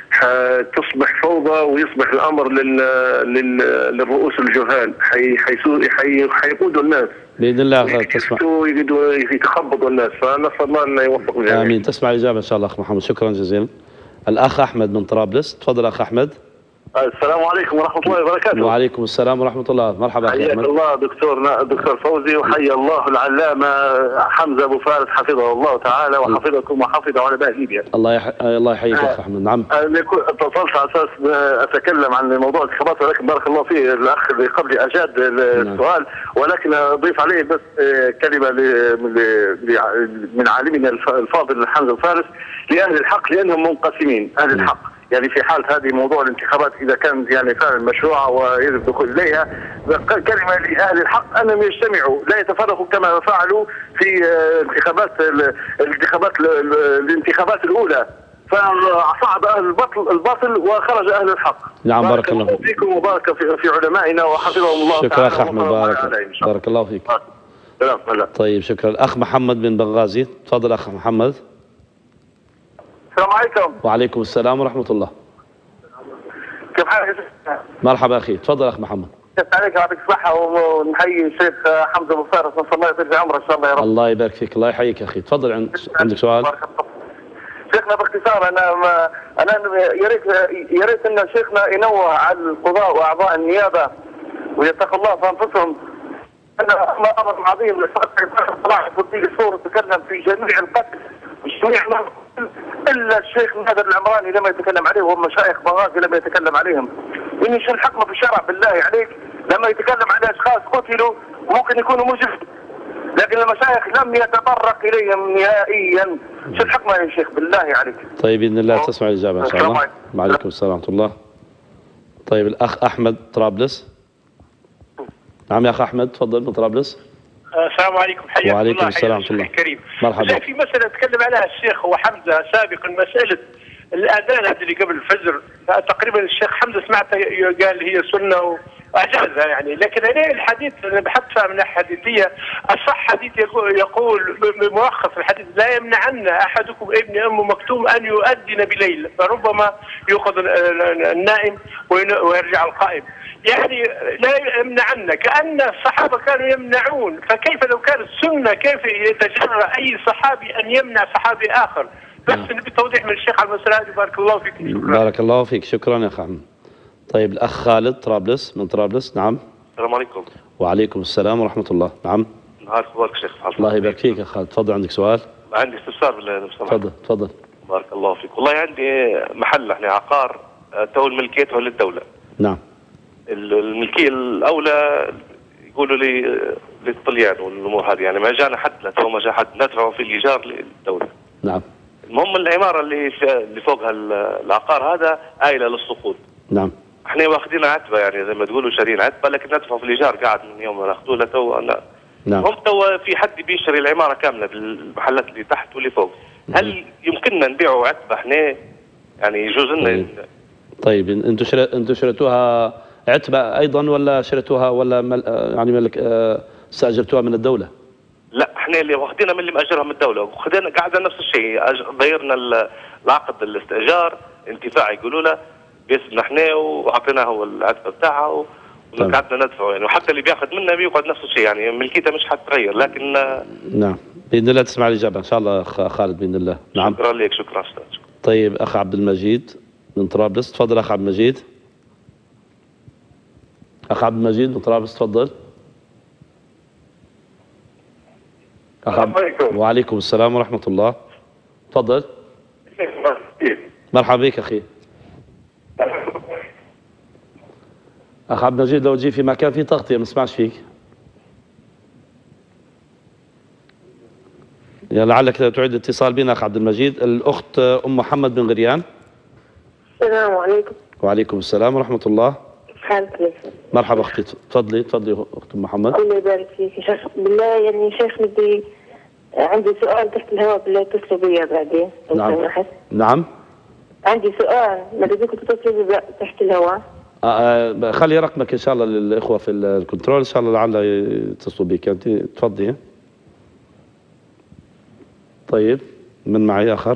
حتصبح فوضى ويصبح الامر لل... لل... للرؤوس الجهال، حي... حيسو... حي... حيقودوا الناس باذن الله. تسمع يتخبطوا الناس، فنسال الله انه يوفق الجميع. امين. تسمع الاجابه ان شاء الله اخ محمد. شكرا جزيلا. الاخ احمد من طرابلس. تفضل اخ احمد. السلام عليكم ورحمة الله وبركاته. وعليكم السلام ورحمة الله. مرحبا أخي أحمد. حياك الله دكتور دكتور فوزي، وحيا الله العلامة حمزة أبو فارس حفظه الله تعالى وحفظكم وحفظ علماء ليبيا. الله يح... الله يحييك يا أخ أحمد. نعم. اتصلت على أساس أتكلم عن موضوع الانتخابات، ولكن بارك الله فيه الأخ اللي قبلي أجاد السؤال، ولكن أضيف عليه بس كلمة من عالمنا الفاضل حمزة أبو فارس لأهل الحق، لأنهم منقسمين أهل الحق. يعني في حال هذه موضوع الانتخابات اذا كانت يعني فعلا مشروعه ويجب الدخول اليها، كلمه لاهل الحق انهم يجتمعوا لا يتفرقوا كما فعلوا في انتخابات الانتخابات الانتخابات الاولى، فصعد اهل الباطل الباطل وخرج اهل الحق. نعم. بارك الله فيكم وبارك في علمائنا وحفظهم الله تعالى. شكرا اخ احمد. بارك, بارك الله فيك. سلام. طيب شكرا. الاخ محمد بن بنغازي. تفضل اخ محمد. السلام عليكم. وعليكم السلام ورحمة الله. كيف حالك؟ مرحبا أخي. تفضل أخ محمد. كيف حالك؟ يعطيك الصحة، ونحيي الشيخ حمزة أبو فارس، نسأل الله يطيل في عمره إن شاء الله يا رب. الله يبارك فيك. الله يحييك يا أخي. تفضل. عند... عندك سؤال؟ شيخنا باختصار أنا ما... أنا يا ريت يا ريت أن شيخنا ينوه على القضاء وأعضاء النيابة ويتقوا الله في أنفسهم. أنا أمر عظيم صلاح الدين الصور تكلم في جميع القتل جميع الا الشيخ نادر العمراني لما يتكلم عليه، وهم مشايخ بغازي لما يتكلم عليهم. يعني شو الحكمه في الشرع بالله عليك لما يتكلم على اشخاص قتلوا ممكن يكونوا مجرمين، لكن المشايخ لم يتطرق اليهم نهائيا. شو الحكمه يا شيخ بالله عليك؟ طيب باذن الله تسمع الاجابه ان شاء الله. وعليكم السلام ورحمه الله. طيب الاخ احمد طرابلس. نعم يا اخ احمد تفضل من طرابلس. السلام عليكم. حياكم الله. وعليكم السلام ورحمه الله. الكريم. مرحبا. في مساله تكلم عليها الشيخ وحمزه سابقا، مساله الاذان هذه اللي قبل الفجر تقريبا الشيخ حمزه سمعته قال هي سنه واجازها يعني، لكن انا الحديث انا بحثها من الحديثيه الصح حديث يقول بملخص الحديث لا يمنعن احدكم ابن ام مكتوم ان يؤذن بليل فربما يؤخذ النائم ويرجع القائم، يعني لا يمنعن كأن الصحابة كانوا يمنعون، فكيف لو كانت السنة كيف يتجرأ أي صحابي أن يمنع صحابي آخر؟ بس نبي توضيح من الشيخ على المسألة هذه. بارك الله فيك. شكرا. بارك الله فيك، شكرا يا أخ عم. طيب الأخ خالد طرابلس من طرابلس. نعم. السلام عليكم. وعليكم السلام ورحمة الله. نعم. نهارك مبارك شيخ. الله يبارك فيك يا خالد، تفضل عندك سؤال. عندي استفسار بالله. تفضل تفضل. بارك الله فيك. والله عندي محل احنا عقار تو ملكيته للدولة. نعم. الملكية الأولى يقولوا لي للطليان والأمور هذه، يعني ما جانا حد لا تو ما جاء حد ندفعه في الإيجار للدولة. نعم. المهم العمارة اللي اللي فوقها العقار هذا آيلة للسقوط. نعم. احنا واخذين عتبة يعني زي ما تقولوا شارين عتبة، لكن ندفعه في الإيجار قاعد من يوم ما ناخذوه لتو أنا. نعم. هم تو في حد بيشتري العمارة كاملة بالمحلات اللي تحت واللي فوق. هل يمكننا نبيعه عتبة احنا؟ يعني يجوز لنا. طيب, طيب انتم شر... انتم شريتوها عتبة أيضا ولا شريتوها ولا مل... يعني ملك استأجرتوها من الدولة؟ لا احنا اللي واخدينها من اللي مأجرها من الدولة، وخدينا قاعدة نفس الشيء، غيرنا العقد الاستئجار انتفاع يقولوا له باسمنا احنا وأعطيناه هو العتبة بتاعها وقعدنا ندفعه يعني، وحتى اللي بياخذ منا بيقعد نفس الشيء يعني ملكيته مش حتتغير. لكن نعم بإذن الله تسمع الإجابة إن شاء الله خالد بإذن الله. نعم. شكرا لك. شكرا أستاذ. طيب أخ عبد المجيد من طرابلس. تفضل أخ عبد المجيد. أخ عبد المجيد من طرابلس تفضل. السلام عليكم. وعليكم السلام ورحمة الله. تفضل. مرحبا بك أخي. أخ عبد المجيد لو تجي في مكان فيه تغطية ما نسمعش فيك. يا لعلك تعيد الاتصال بنا أخ عبد المجيد. الأخت أم محمد بن غريان. السلام عليكم. وعليكم السلام ورحمة الله. حالك؟ مرحبا أختي، تفضلي تفضلي أخت أم محمد. الله يبارك فيك يا شيخ. بالله يعني شيخ بدي عندي سؤال تحت الهواء، بالله اتصلوا بي بعدين. نعم. نعم. عندي سؤال بدك تتصلوا بي تحت الهواء. آه خلي رقمك إن شاء الله للإخوة في الكنترول إن شاء الله لعل يتصلوا بك أنت. تفضلي. طيب من معي آخر؟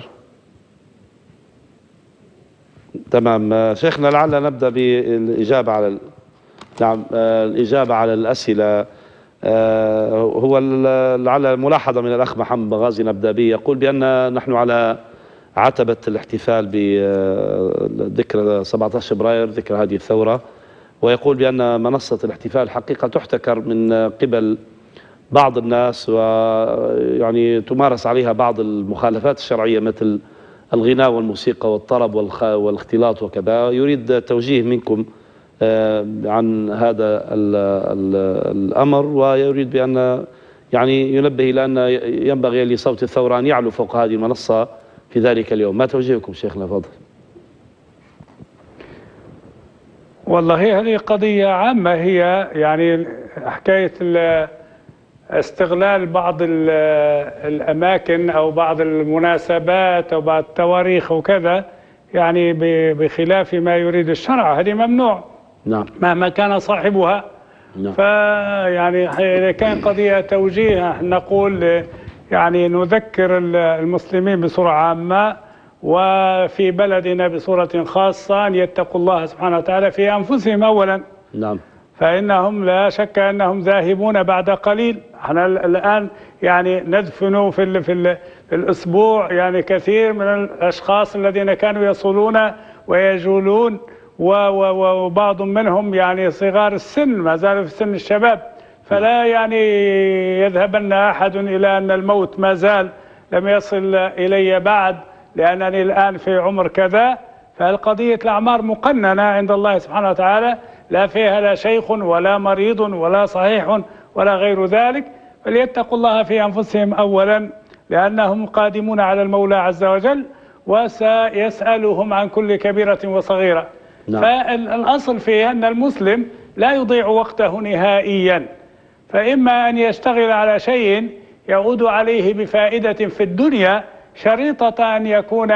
تمام شيخنا لعل نبدأ بالإجابة على ال... نعم آه الإجابة على الأسئلة. آه هو لعل ملاحظة من الأخ محمد بغازي نبدأ به، يقول بأن نحن على عتبة الاحتفال بذكرى سبعة عشر فبراير ذكرى هذه الثورة، ويقول بأن منصة الاحتفال حقيقة تحتكر من قبل بعض الناس ويعني تمارس عليها بعض المخالفات الشرعية مثل الغناء والموسيقى والطرب والاختلاط وكذا. يريد توجيه منكم عن هذا الأمر، ويريد بأن يعني ينبه إلى أن ينبغي لصوت الثورة أن يعلو فوق هذه المنصة في ذلك اليوم. ما توجيهكم شيخنا؟ فضل. والله هذه قضية عامة، هي يعني حكاية استغلال بعض الأماكن أو بعض المناسبات أو بعض التواريخ وكذا، يعني بخلاف ما يريد الشرع، هذه ممنوع. نعم. مهما كان صاحبها. نعم. فيعني إذا كان قضية توجيه نقول يعني نذكر المسلمين بصورة عامة وفي بلدنا بصورة خاصة أن يتقوا الله سبحانه وتعالى في أنفسهم أولا. نعم. فإنهم لا شك أنهم ذاهبون بعد قليل. احنا الآن يعني ندفن في ال في, ال في الأسبوع يعني كثير من الأشخاص الذين كانوا يصلون ويجولون، وبعض منهم يعني صغار السن ما زالوا في سن الشباب، فلا يعني يذهبن أحد إلى أن الموت ما زال لم يصل إلي بعد لأنني الآن في عمر كذا. فالقضية الأعمار مقننة عند الله سبحانه وتعالى، لا فيها لا شيخ ولا مريض ولا صحيح ولا غير ذلك. فليتقوا الله في أنفسهم أولا لأنهم قادمون على المولى عز وجل وسيسألهم عن كل كبيرة وصغيرة. نعم. فالأصل فيه أن المسلم لا يضيع وقته نهائيا، فإما أن يشتغل على شيء يعود عليه بفائدة في الدنيا شريطة أن يكون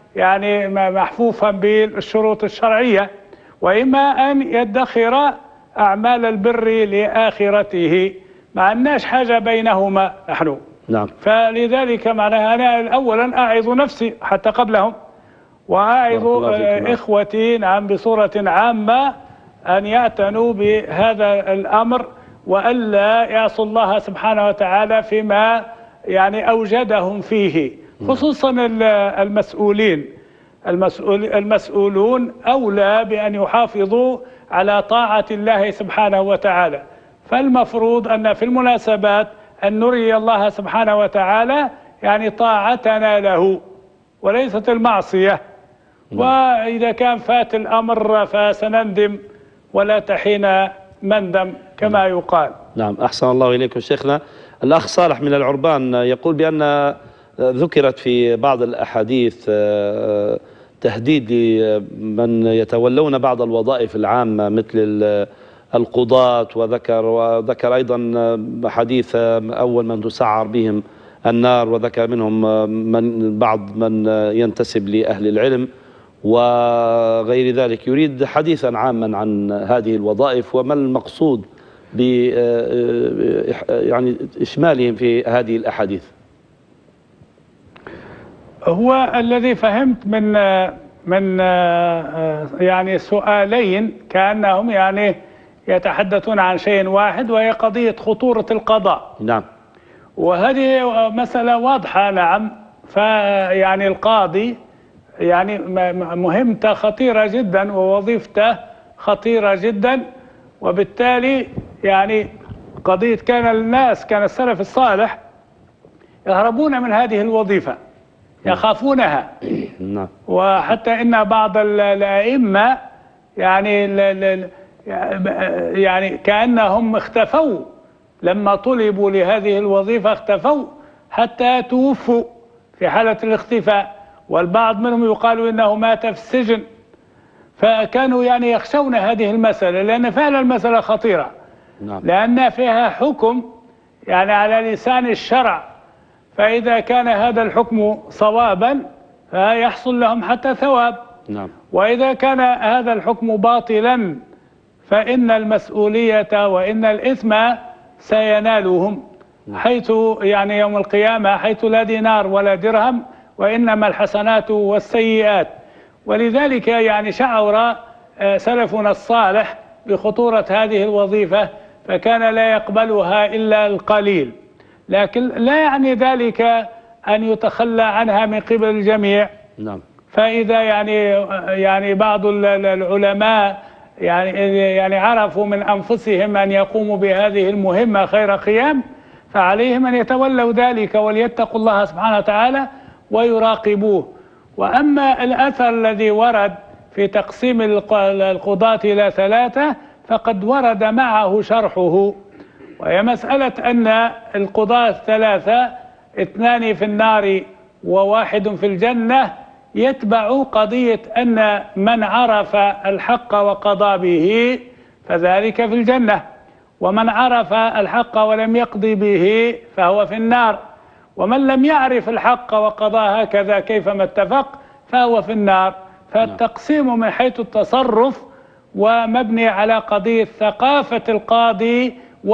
يعني محفوفا بالشروط الشرعية، وإما أن يدخر أعمال البر لآخرته، ما عندناش حاجة بينهما نحن. نعم. فلذلك معناها أنا أولا أعظ نفسي حتى قبلهم، وأعظ إخوتي نعم بصورة عامة أن يعتنوا بهذا الأمر، وألا يعصوا الله سبحانه وتعالى فيما يعني أوجدهم فيه، خصوصا المسؤولين. المسؤول المسؤولون أولى بأن يحافظوا على طاعة الله سبحانه وتعالى، فالمفروض أن في المناسبات أن نري الله سبحانه وتعالى يعني طاعتنا له وليست المعصية. وإذا كان فات الأمر فسنندم ولا تحين مندم كما يقال. نعم، أحسن الله إليكم شيخنا. الأخ صالح من العربان يقول بأن ذكرت في بعض الأحاديث تهديد لمن يتولون بعض الوظائف العامة مثل القضاة، وذكر وذكر أيضا حديث أول من تسعر بهم النار، وذكر منهم من بعض من ينتسب لأهل العلم وغير ذلك. يريد حديثا عاما عن هذه الوظائف وما المقصود ب يعني إشمالهم في هذه الأحاديث. هو الذي فهمت من من يعني سؤالين كأنهم يعني يتحدثون عن شيء واحد، وهي قضية خطورة القضاء. نعم. وهذه مسألة واضحة. نعم. فيعني القاضي يعني مهمته خطيرة جدا ووظيفته خطيرة جدا، وبالتالي يعني قضية كان الناس كان السلف الصالح يهربون من هذه الوظيفة، يخافونها. نعم. وحتى إن بعض الأئمة يعني يعني كأنهم اختفوا لما طلبوا لهذه الوظيفة، اختفوا حتى توفوا في حالة الاختفاء، والبعض منهم يقال إنه مات في السجن. فكانوا يعني يخشون هذه المسألة، لأن فعلا المسألة خطيرة. نعم. لأن فيها حكم يعني على لسان الشرع، فإذا كان هذا الحكم صوابا فيحصل لهم حتى ثواب. نعم. وإذا كان هذا الحكم باطلا فإن المسؤولية وإن الإثم سينالهم، حيث يعني يوم القيامة حيث لا دينار ولا درهم، وإنما الحسنات والسيئات. ولذلك يعني شعر سلفنا الصالح بخطورة هذه الوظيفة، فكان لا يقبلها إلا القليل، لكن لا يعني ذلك أن يتخلى عنها من قبل الجميع. نعم. فإذا يعني يعني بعض العلماء يعني يعني عرفوا من أنفسهم أن يقوموا بهذه المهمة خير قيام، فعليهم أن يتولوا ذلك وليتقوا الله سبحانه وتعالى ويراقبوه. وأما الأثر الذي ورد في تقسيم القضاة إلى ثلاثة فقد ورد معه شرحه، وهي مسألة أن القضاة ثلاثة، اثنان في النار وواحد في الجنة، يتبع قضية أن من عرف الحق وقضى به فذلك في الجنة، ومن عرف الحق ولم يقضي به فهو في النار، ومن لم يعرف الحق وقضى هكذا كيفما اتفق فهو في النار. فالتقسيم من حيث التصرف ومبني على قضية ثقافة القاضي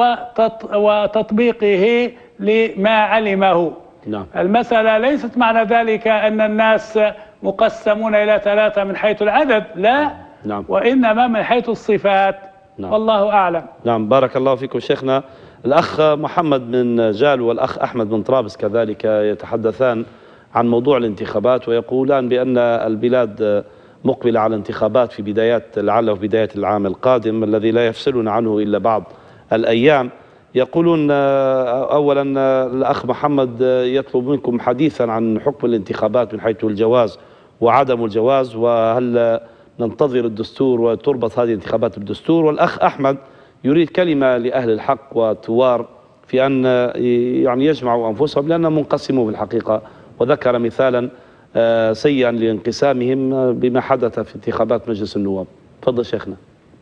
وتطبيقه لما علمه. نعم. المسألة ليست معنى ذلك أن الناس مقسمون إلى ثلاثة من حيث العدد، لا. نعم. وإنما من حيث الصفات. نعم. والله أعلم. نعم، بارك الله فيكم شيخنا. الأخ محمد من جال والأخ أحمد من طرابلس كذلك يتحدثان عن موضوع الانتخابات، ويقولان بأن البلاد مقبلة على انتخابات في بدايات لعله في بداية العام القادم الذي لا يفصلون عنه إلا بعض الأيام. يقولون أولا الأخ محمد يطلب منكم حديثا عن حكم الانتخابات من حيث الجواز وعدم الجواز، وهل ننتظر الدستور وتربط هذه الانتخابات بالدستور. والأخ أحمد يريد كلمة لأهل الحق والثوار في أن يعني يجمعوا أنفسهم لأنهم منقسموا في الحقيقة، وذكر مثالا سيئا لانقسامهم بما حدث في انتخابات مجلس النواب. تفضل شيخنا.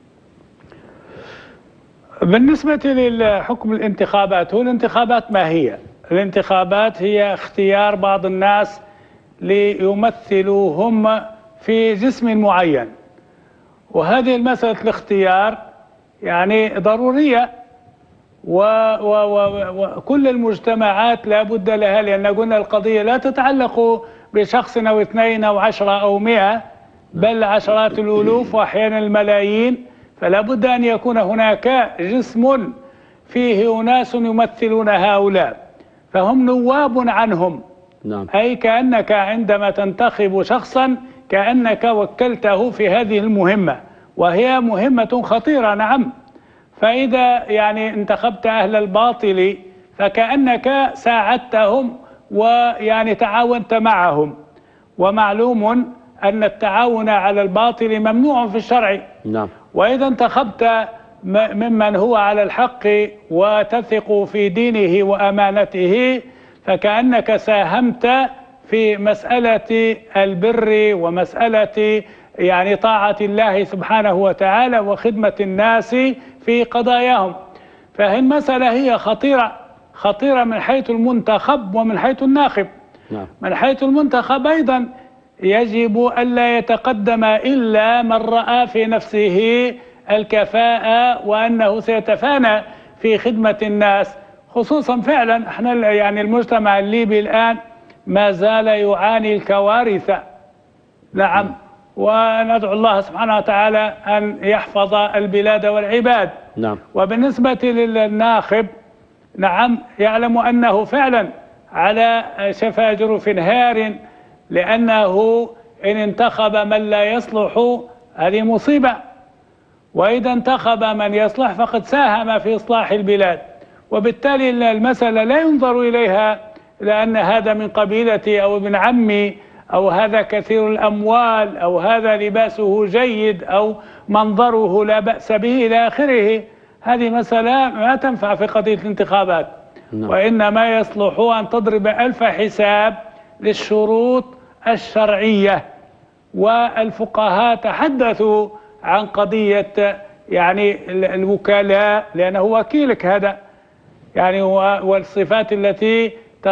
بالنسبة للحكم الانتخابات، هو الانتخابات ما هي؟ الانتخابات هي اختيار بعض الناس ليمثلوا هم في جسم معين. وهذه المسألة الاختيار يعني ضرورية، وكل المجتمعات لا بد لها، لأن قلنا القضية لا تتعلق بشخص أو اثنين أو عشرة أو مئة، بل عشرات الألوف وأحيانا الملايين. فلا بد أن يكون هناك جسم فيه أناس يمثلون هؤلاء، فهم نواب عنهم. نعم. أي كأنك عندما تنتخب شخصا كأنك وكلته في هذه المهمة، وهي مهمة خطيرة. نعم. فإذا يعني انتخبت أهل الباطل فكأنك ساعدتهم ويعني تعاونت معهم، ومعلوم أن التعاون على الباطل ممنوع في الشرع. نعم. وإذا انتخبت ممن هو على الحق وتثق في دينه وأمانته فكأنك ساهمت في مسألة البر ومسألة يعني طاعة الله سبحانه وتعالى وخدمة الناس في قضاياهم. فهي المسألة هي خطيرة، خطيرة من حيث المنتخب ومن حيث الناخب. نعم. من حيث المنتخب أيضا يجب ألا يتقدم إلا من رأى في نفسه الكفاءة وأنه سيتفانى في خدمة الناس، خصوصا فعلا احنا يعني المجتمع الليبي الآن ما زال يعاني الكوارث. نعم. وندعو الله سبحانه وتعالى أن يحفظ البلاد والعباد. نعم. وبالنسبة للناخب، نعم، يعلم أنه فعلا على شفا جرف هار، لأنه إن انتخب من لا يصلح هذه مصيبة، وإذا انتخب من يصلح فقد ساهم في إصلاح البلاد. وبالتالي المسألة لا ينظر إليها لأن هذا من قبيلتي أو ابن عمي أو هذا كثير الأموال أو هذا لباسه جيد أو منظره لا بأس به إلى آخره. هذه مسألة ما تنفع في قضية الانتخابات. نعم. وإنما يصلح أن تضرب ألف حساب للشروط الشرعية. والفقهاء تحدثوا عن قضية يعني الوكلاء، لأنه وكيلك هذا يعني، والصفات التي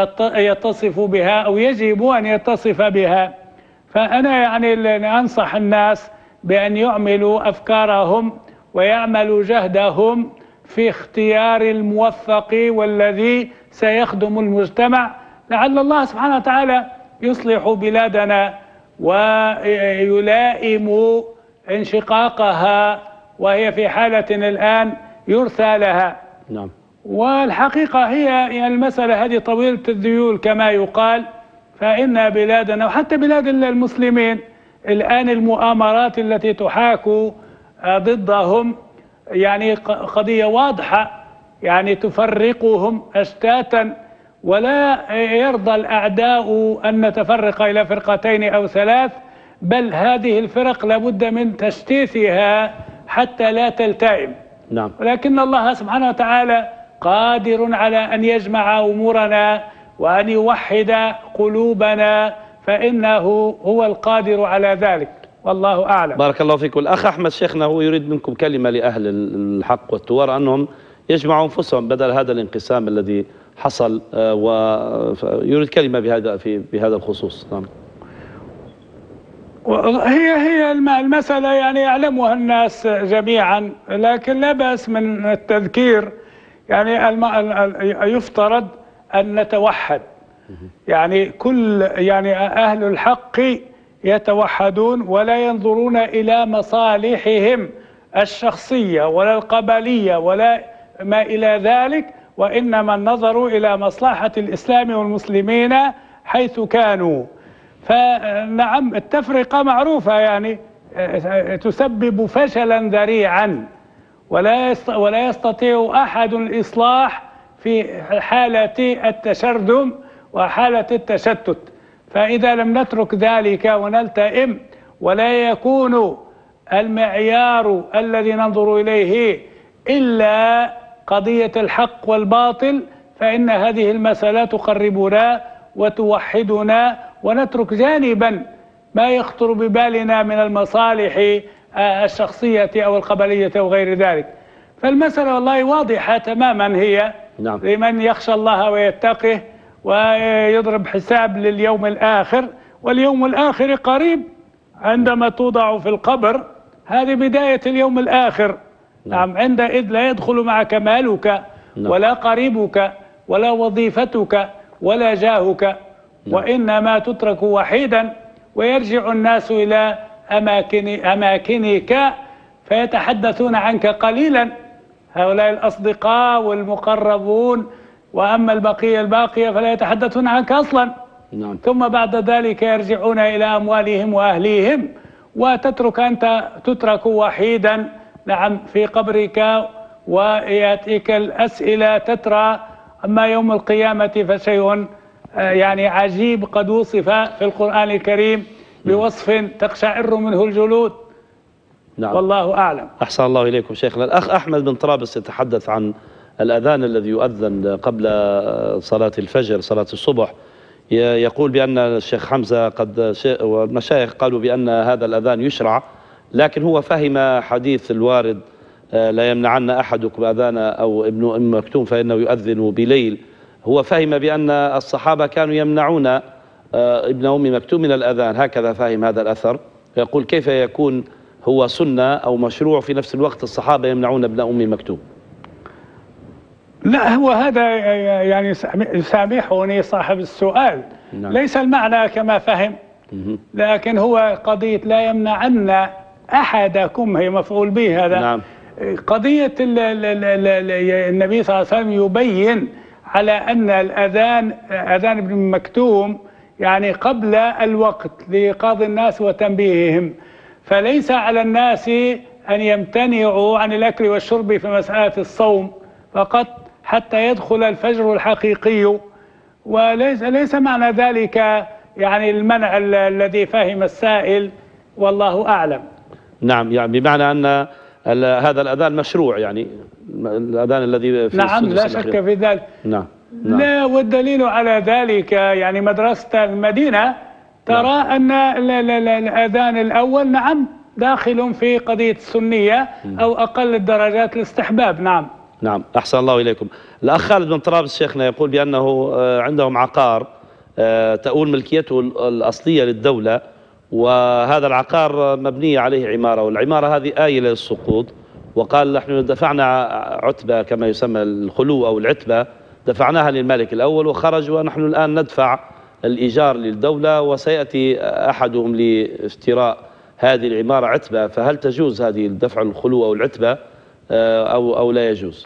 يتصف بها أو يجب أن يتصف بها. فأنا يعني أنصح الناس بأن يعملوا أفكارهم ويعملوا جهدهم في اختيار الموفق والذي سيخدم المجتمع، لعل الله سبحانه وتعالى يصلح بلادنا ويلائم انشقاقها وهي في حالة الآن يرثى لها. نعم. والحقيقة هي يعني المسألة هذه طويلة الذيول كما يقال. فإن بلادنا وحتى بلاد المسلمين الآن المؤامرات التي تحاك ضدهم يعني قضية واضحة، يعني تفرقهم أشتاتا، ولا يرضى الأعداء أن نتفرق إلى فرقتين أو ثلاث، بل هذه الفرق لابد من تشتيتها حتى لا تلتئم. نعم. ولكن الله سبحانه وتعالى قادر على أن يجمع أمورنا وأن يوحد قلوبنا، فإنه هو القادر على ذلك، والله أعلم. بارك الله فيكم. الأخ أحمد شيخنا هو يريد منكم كلمة لأهل الحق والتوار أنهم يجمعوا أنفسهم بدل هذا الانقسام الذي حصل، ويريد كلمة بهذا في بهذا الخصوص. نعم. هي هي المسألة يعني يعلمها الناس جميعا، لكن لا بأس من التذكير. يعني يفترض أن نتوحد، يعني كل يعني أهل الحق يتوحدون ولا ينظرون إلى مصالحهم الشخصية ولا القبلية ولا ما إلى ذلك، وإنما النظر إلى مصلحة الإسلام والمسلمين حيث كانوا. فنعم التفرقة معروفة يعني تسبب فشلا ذريعا، ولا ولا يستطيع أحد الإصلاح في حالة التشرذم وحالة التشتت. فإذا لم نترك ذلك ونلتئم ولا يكون المعيار الذي ننظر إليه إلا قضية الحق والباطل، فإن هذه المسألة تقربنا وتوحدنا، ونترك جانبا ما يخطر ببالنا من المصالح الشخصية أو القبلية أو غير ذلك. فالمسألة والله واضحة تماما هي. نعم. لمن يخشى الله ويتقه ويضرب حساب لليوم الآخر واليوم الآخر قريب عندما توضع في القبر، هذه بداية اليوم الآخر. نعم. عندئذ لا يدخل معك مالك ولا قريبك ولا وظيفتك ولا جاهك. نعم. وإنما تترك وحيدا ويرجع الناس إلى أماكن أماكنك فيتحدثون عنك قليلا، هؤلاء الأصدقاء والمقربون، وأما البقية الباقية فلا يتحدثون عنك أصلا. نعم. ثم بعد ذلك يرجعون إلى أموالهم وأهليهم، وتترك أنت تترك وحيدا نعم في قبرك، ويأتيك الأسئلة تترى. أما يوم القيامة فشيء يعني عجيب قد وصف في القرآن الكريم بوصف تقشعر منه الجلود. نعم. والله أعلم. أحسن الله إليكم شيخنا. الأخ أحمد بن طرابلس يتحدث عن الأذان الذي يؤذن قبل صلاة الفجر، صلاة الصبح، يقول بأن الشيخ حمزة قد والمشايخ قالوا بأن هذا الأذان يشرع، لكن هو فهم حديث الوارد لا يمنعن أحدكم أذان أو ابن أم مكتوم فإنه يؤذن بليل، هو فهم بأن الصحابة كانوا يمنعون ابن أم مكتوم من الأذان، هكذا فهم هذا الأثر. يقول كيف يكون هو سنة أو مشروع في نفس الوقت الصحابة يمنعون ابن أم مكتوم؟ لا، هو هذا يعني يسامحني صاحب السؤال. نعم. ليس المعنى كما فهم، لكن هو قضية لا يمنعن أحدكم، هي مفعول به هذا. نعم. قضية النبي صلى الله عليه وسلم يبين على أن الأذان أذان ابن مكتوم يعني قبل الوقت لإيقاظ الناس وتنبيههم، فليس على الناس أن يمتنعوا عن الأكل والشرب في مسألة الصوم فقط حتى يدخل الفجر الحقيقي، وليس ليس معنى ذلك يعني المنع الذي فهم السائل، والله أعلم. نعم، يعني بمعنى أن هذا الأذان مشروع، يعني الأذان الذي في نعم لا شك في ذلك. نعم. نعم. لا، والدليل على ذلك يعني مدرسة المدينة ترى نعم. أن الأذان الأول نعم داخل في قضية السنية أو أقل الدرجات الاستحباب. نعم. نعم، أحسن الله إليكم. الأخ خالد بن طرابلس شيخنا يقول بأنه عندهم عقار تؤول ملكيته الأصلية للدولة، وهذا العقار مبنية عليه عمارة، والعمارة هذه آيلة للسقوط، وقال نحن دفعنا عتبة كما يسمى الخلو أو العتبة، دفعناها للمالك الأول وخرج، ونحن الآن ندفع الإيجار للدولة، وسيأتي أحدهم لاشتراء هذه العمارة عتبة، فهل تجوز هذه الدفع الخلو أو العتبة أو أو لا يجوز؟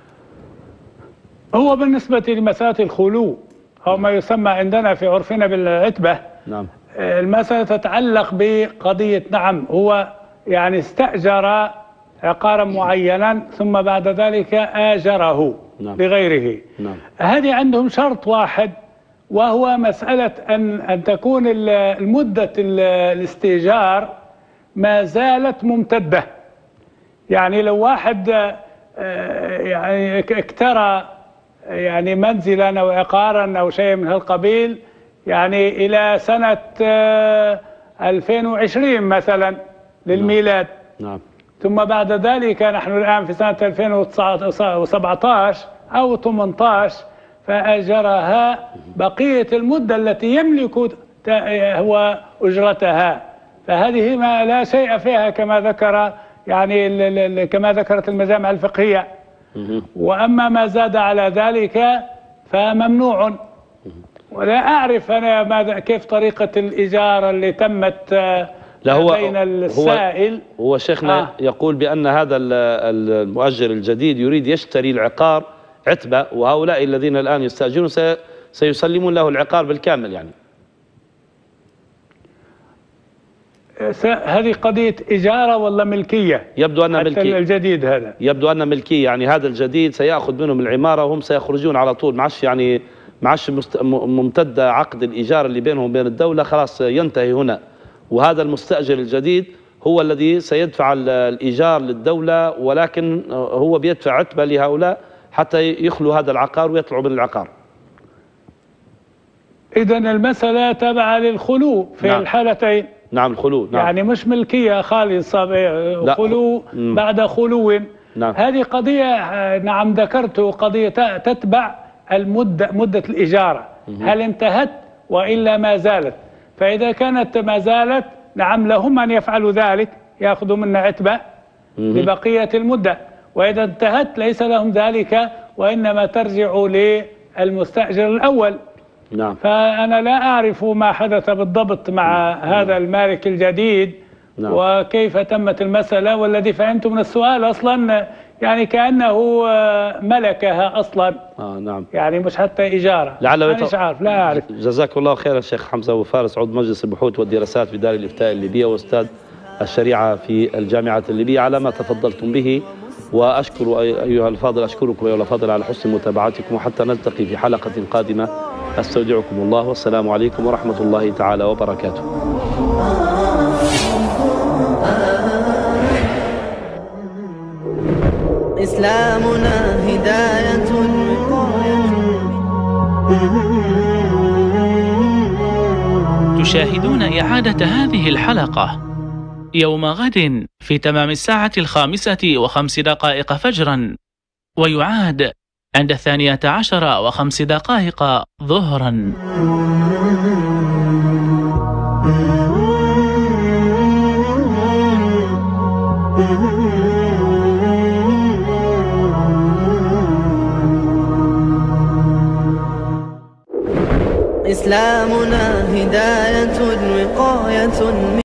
هو بالنسبة لمسألة الخلو أو ما يسمى عندنا في عرفنا بالعتبة، نعم، المسألة تتعلق بقضية نعم هو يعني استأجر عقارا معينا ثم بعد ذلك آجره نعم. لغيره. نعم. هذه عندهم شرط واحد، وهو مسألة أن أن تكون المدة الاستئجار ما زالت ممتدة. يعني لو واحد يعني اكترى يعني منزلا أو عقارا أو شيء من هالقبيل يعني إلى سنة ألفين وعشرين مثلا للميلاد، نعم. ثم بعد ذلك نحن الآن في سنة ألفين وسبعة عشر أو ثمانية عشر فأجرها بقية المدة التي يملك هو أجرتها، فهذه ما لا شيء فيها كما ذكر يعني كما ذكرت المجامع الفقهية. وأما ما زاد على ذلك فممنوع. ولا أعرف أنا ماذا كيف طريقة الإجارة اللي تمت لا هو بين السائل. هو, هو شيخنا آه. يقول بأن هذا المؤجر الجديد يريد يشتري العقار عتبة، وهؤلاء الذين الآن يستأجرون سيسلمون له العقار بالكامل. يعني هذه قضية إجارة ولا ملكية؟ يبدو أنها ملكية. الجديد هذا يبدو أنها ملكية، يعني هذا الجديد سيأخذ منهم العمارة وهم سيخرجون على طول، معش يعني معش ممتدة عقد الإيجار اللي بينهم وبين الدولة، خلاص ينتهي هنا، وهذا المستأجر الجديد هو الذي سيدفع الإيجار للدولة، ولكن هو بيدفع عتبة لهؤلاء حتى يخلوا هذا العقار ويطلعوا من العقار. إذن المسألة تابعة للخلو في نعم. الحالتين. نعم، الخلو نعم. يعني مش ملكية خالصة، خلو بعد خلو. نعم. هذه قضية نعم ذكرت قضية تتبع المدة مدة الإجارة، هل انتهت وإلا ما زالت، فإذا كانت ما زالت نعم لهم أن يفعلوا ذلك، يأخذوا منا عتبة لبقية المدة، وإذا انتهت ليس لهم ذلك وإنما ترجع للمستأجر الأول. نعم. فأنا لا أعرف ما حدث بالضبط مع نعم. هذا المالك الجديد. نعم. وكيف تمت المسألة، والذي فهمت من السؤال أصلا يعني كأنه ملكها أصلا. آه نعم. يعني مش حتى إجارة. لعل مش عارف، لا أعرف. جزاك الله خير الشيخ حمزة أبو فارس، عضو مجلس البحوث والدراسات في دار الإفتاء الليبية وأستاذ الشريعة في الجامعة الليبية، على ما تفضلتم به. وأشكر أيها الفاضل، أشكركم أيها الفاضل على حسن متابعتكم، وحتى نلتقي في حلقة قادمة أستودعكم الله، والسلام عليكم ورحمة الله تعالى وبركاته. إسلامنا هداية تشاهدون إعادة هذه الحلقة يوم غد في تمام الساعة الخامسة وخمس دقائق فجرا، ويعاد عند الثانية عشر وخمس دقائق ظهرا. إسلامنا هداية وقاية